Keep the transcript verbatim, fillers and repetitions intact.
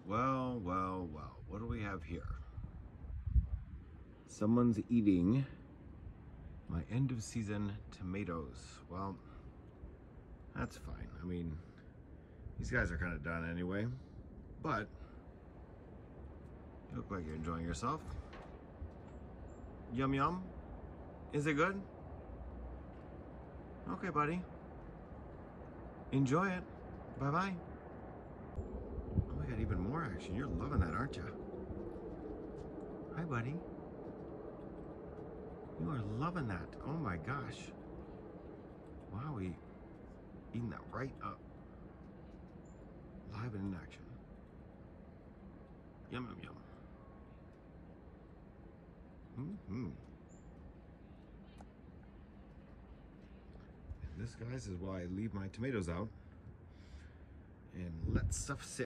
Well, well, well, what do we have here? Someone's eating my end of season tomatoes. Well, that's fine. I mean, these guys are kind of done anyway, but you look like you're enjoying yourself. Yum yum. Is it good? Okay, buddy. Enjoy it. Bye-bye. Oh, we got even more action. You're loving that, aren't you? Hi, buddy. You are loving that. Oh my gosh. Wow, we eating that right up. Live and in action. Yum, yum, yum. Mm-hmm. And this, guys, is why I leave my tomatoes out and let stuff sit.